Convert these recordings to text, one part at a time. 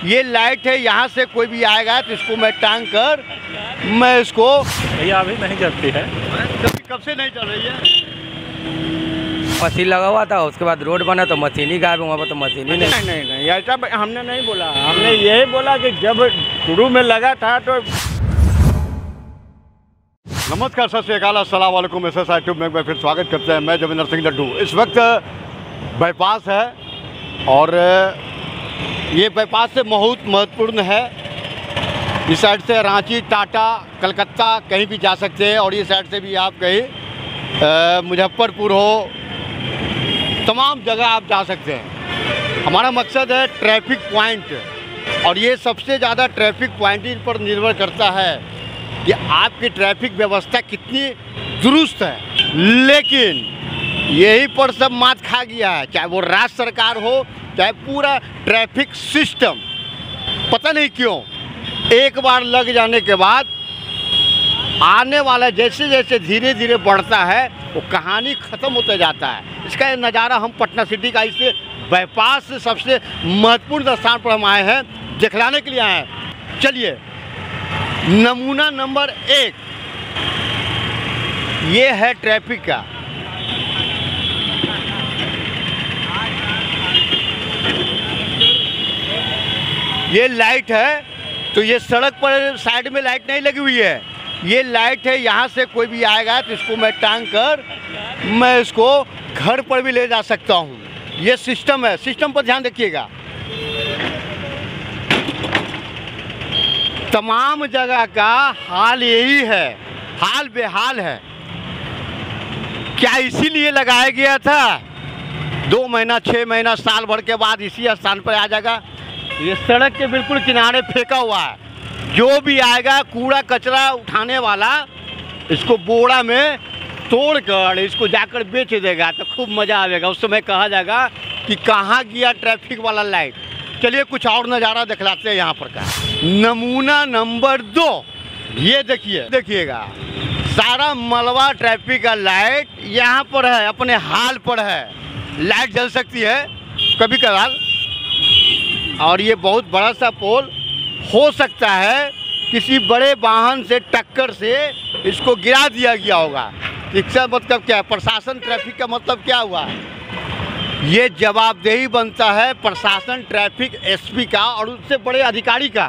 ये लाइट है, यहाँ से कोई भी आएगा तो इसको मैं टांग कर मैं इसको भैया अभी नहीं जलती है। कब से नहीं चल रही है? मशीन लगा हुआ था, उसके बाद रोड बना तो मशीन ही गायब, वहाँ पर तो मशीन ही नहीं। नहीं ऐसा हमने नहीं बोला। हमने यही बोला कि जब शुरू में लगा था तो। नमस्कार, सत श्री अकाल, अस्सलाम वालेकुम। SSI ट्यूब में फिर स्वागत करते हैं। मैं जविंदर सिंह लड्डू। इस वक्त बाईपास है और ये बाईपास से बहुत महत्वपूर्ण है। इस साइड से रांची, टाटा, कलकत्ता कहीं भी जा सकते हैं और ये साइड से भी आप कहीं मुजफ्फरपुर हो, तमाम जगह आप जा सकते हैं। हमारा मकसद है ट्रैफिक पॉइंट, और ये सबसे ज़्यादा ट्रैफिक पॉइंट पर निर्भर करता है कि आपकी ट्रैफिक व्यवस्था कितनी दुरुस्त है। लेकिन यही पर सब मात खा गया है, चाहे वो राज्य सरकार हो चाहे पूरा ट्रैफिक सिस्टम। पता नहीं क्यों एक बार लग जाने के बाद आने वाला जैसे जैसे धीरे धीरे बढ़ता है वो कहानी ख़त्म होते जाता है। इसका नज़ारा हम पटना सिटी का इससे बाईपास से सबसे महत्वपूर्ण स्थान पर हम आए हैं, दिखलाने के लिए आए हैं। चलिए, नमूना नंबर 1 ये है ट्रैफिक का। ये लाइट है तो ये सड़क पर साइड में लाइट नहीं लगी हुई है, ये लाइट है, यहाँ से कोई भी आएगा तो इसको मैं टांग कर मैं इसको घर पर भी ले जा सकता हूँ। ये सिस्टम है, सिस्टम पर ध्यान रखिएगा। तमाम जगह का हाल यही है, हाल बेहाल है। क्या इसीलिए लगाया गया था? 2 महीना, 6 महीना, साल भर के बाद इसी स्थान पर आ जाएगा। ये सड़क के बिल्कुल किनारे फेंका हुआ है। जो भी आएगा कूड़ा कचरा उठाने वाला इसको बोरा में तोड़कर इसको जाकर बेच देगा तो खूब मज़ा आएगा। उस समय कहा जाएगा कि कहाँ गया ट्रैफिक वाला लाइट। चलिए कुछ और नज़ारा दिखलाते हैं यहाँ पर का। नमूना नंबर 2 ये देखिएगा, सारा मलबा ट्रैफिक का लाइट यहाँ पर है, अपने हाल पर है। लाइट जल सकती है कभी कभार, और ये बहुत बड़ा सा पोल हो सकता है किसी बड़े वाहन से टक्कर से इसको गिरा दिया गया होगा। इसका मतलब क्या है? प्रशासन ट्रैफिक का मतलब क्या हुआ? ये जवाबदेही बनता है प्रशासन ट्रैफिक SP का और उससे बड़े अधिकारी का।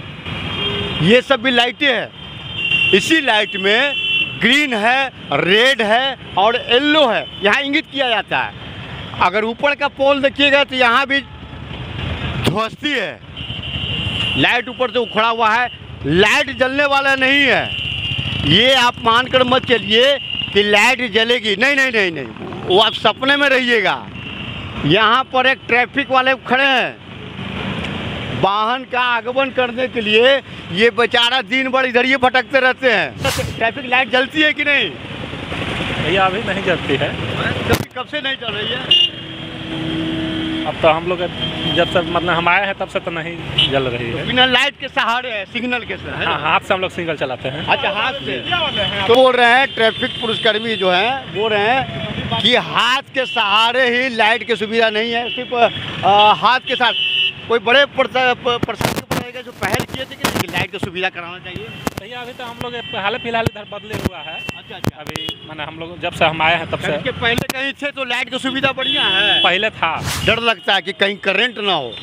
ये सब भी लाइटें हैं। इसी लाइट में ग्रीन है, रेड है और येलो है, यहाँ इंगित किया जाता है। अगर ऊपर का पोल देखिएगा तो यहाँ भी ध्वस्ती है, लाइट ऊपर से उखड़ा हुआ है, लाइट जलने वाला नहीं है। ये आप मानकर मत चलिए कि लाइट जलेगी, नहीं नहीं नहीं नहीं, वो आप सपने में रहिएगा। यहाँ पर एक ट्रैफिक वाले खड़े हैं, वाहन का आगमन करने के लिए। ये बेचारा दिन भर इधर ही भटकते रहते हैं। ट्रैफिक लाइट जलती है कि नहीं? भैया अभी नहीं जलती है। कब से नहीं चल रही है? अब तो हम लोग जब से मतलब हम आए हैं तब से तो नहीं जल रही है। बिना लाइट के सहारे है, सिग्नल के सहारे। हाँ, हाथ से हम लोग सिग्नल चलाते हैं। अच्छा, हाथ से। तो बोल रहे हैं ट्रैफिक पुलिसकर्मी जो हैं बोल रहे हैं कि हाथ के सहारे ही लाइट की सुविधा नहीं है, सिर्फ हाथ के साथ। कोई बड़े प्रशासन जो पहल किए थे कि लाइट की सुविधा कराना चाहिए। भैया अभी तो हम लोग हाल फिलहाल इधर बदले हुआ है। अच्छा, अभी मैंने हम लोग जब से हम आए हैं तब से। पहले कहीं थे तो लाइट की सुविधा बढ़िया है, पहले था। डर लगता है कि कहीं करंट ना हो।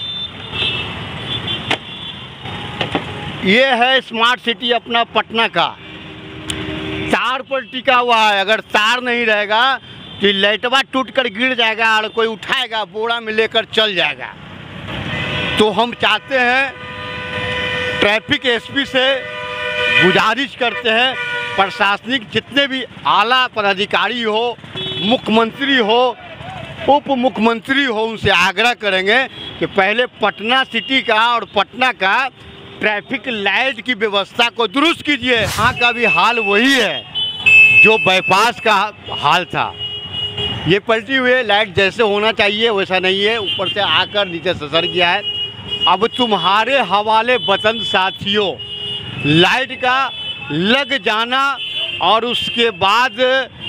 ये है स्मार्ट सिटी अपना पटना का, तार पर टिका हुआ है। अगर तार नहीं रहेगा तो लाइटवा टूट कर गिर जाएगा और कोई उठाएगा बोरा में लेकर चल जाएगा। तो हम चाहते हैं, ट्रैफिक SP से गुजारिश करते हैं, प्रशासनिक जितने भी आला पदाधिकारी हो, मुख्यमंत्री हो, उप मुख्यमंत्री हो, उनसे आग्रह करेंगे कि पहले पटना सिटी का और पटना का ट्रैफिक लाइट की व्यवस्था को दुरुस्त कीजिए। यहाँ का भी हाल वही है जो बाईपास का हाल था। ये पलटी हुई लाइट जैसे होना चाहिए वैसा नहीं है, ऊपर से आकर नीचे ससर गया है। अब तुम्हारे हवाले वतन साथियों, लाइट का लग जाना और उसके बाद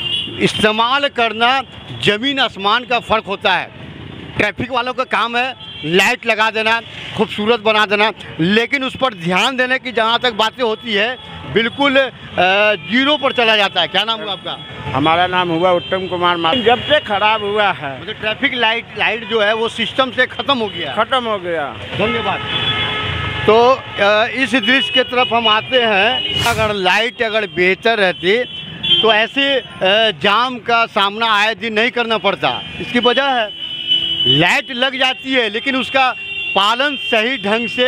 इस्तेमाल करना ज़मीन आसमान का फ़र्क होता है। ट्रैफिक वालों का काम है लाइट लगा देना, खूबसूरत बना देना, लेकिन उस पर ध्यान देने की जहाँ तक बातें होती है बिल्कुल जीरो पर चला जाता है। क्या नाम हुआ आपका? हमारा नाम हुआ उत्तम कुमार माथुर। जब से खराब हुआ है, मतलब ट्रैफिक लाइट जो है वो सिस्टम से ख़त्म हो गया। खत्म हो गया। धन्यवाद। तो इस दृश्य की तरफ हम आते हैं। अगर लाइट बेहतर रहती तो ऐसे जाम का सामना आए दिन नहीं करना पड़ता। इसकी वजह है लाइट लग जाती है लेकिन उसका पालन सही ढंग से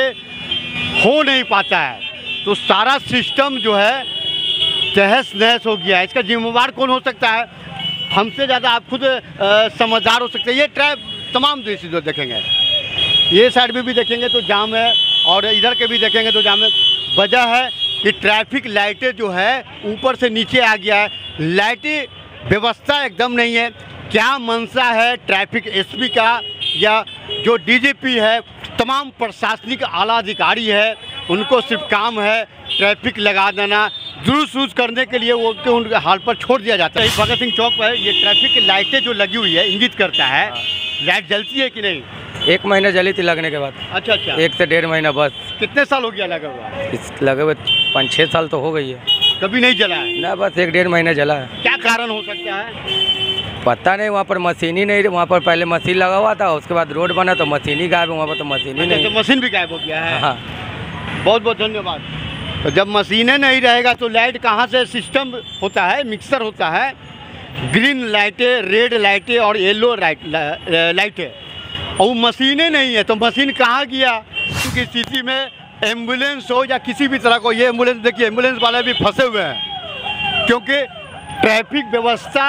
हो नहीं पाता है, तो सारा सिस्टम जो है तहस नहस हो गया है। इसका जिम्मेवार कौन हो सकता है? हमसे ज़्यादा आप खुद समझदार हो सकते हैं। ये तमाम दृश्य जो देखेंगे, ये साइड में भी देखेंगे तो जाम है और इधर के भी देखेंगे तो जाम है। वजह है कि ट्रैफिक लाइटें जो है ऊपर से नीचे आ गया है, लाइटें व्यवस्था एकदम नहीं है। क्या मंशा है ट्रैफिक एसपी का या जो डीजीपी है, तमाम प्रशासनिक आला अधिकारी है, उनको सिर्फ काम है ट्रैफिक लगा देना, दुरुस्त करने के लिए वो उनके हाल पर छोड़ दिया जाता है। भगत सिंह चौक पर ये ट्रैफिक लाइटें जो लगी हुई है इंगित करता है लाइट जलती है कि नहीं? 1 महीना जली थी लगने के बाद। अच्छा अच्छा, 1 से 1.5 महीना बस। कितने साल हो गया लगा हुआ? इस लगे हुए 5-6 साल तो हो गई है। कभी नहीं जला है ना, बस 1-1.5 महीना जला है। क्या कारण हो सकता है? पता नहीं, वहाँ पर मशीन ही नहीं। वहाँ पर पहले मशीन लगा हुआ था, उसके बाद रोड बना तो मशीन ही गायब है। वहाँ पर तो मशीन ही नहीं। तो मशीन भी गायब हो गया है। हाँ, बहुत बहुत धन्यवाद। तो जब मशीनें नहीं रहेगा तो लाइट कहाँ से? सिस्टम होता है, मिक्सर होता है, ग्रीन लाइटें, रेड लाइटें और येलो लाइटें, और मशीनें नहीं है तो मशीन कहाँ गया? क्योंकि स्थिति में एम्बुलेंस हो या किसी भी तरह को, ये एम्बुलेंस देखिए, एम्बुलेंस वाले भी फंसे हुए हैं क्योंकि ट्रैफिक व्यवस्था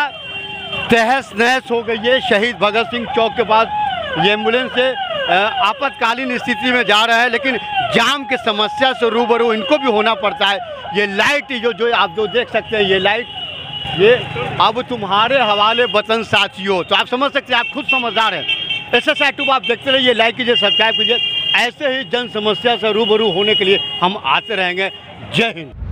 तहस नहस हो गई है। शहीद भगत सिंह चौक के पास ये एम्बुलेंस से आपातकालीन स्थिति में जा रहा है, लेकिन जाम की समस्या से रूबरू इनको भी होना पड़ता है। ये लाइट जो आप जो देख सकते हैं, ये लाइट, ये अब तुम्हारे हवाले वतन साथियों। तो आप समझ सकते हैं, आप खुद समझदार हैं। SSI ट्यूब आप देखते रहिए, लाइक कीजिए, सब्सक्राइब कीजिए। ऐसे ही जन समस्या से रूबरू होने के लिए हम आते रहेंगे। जय हिंद।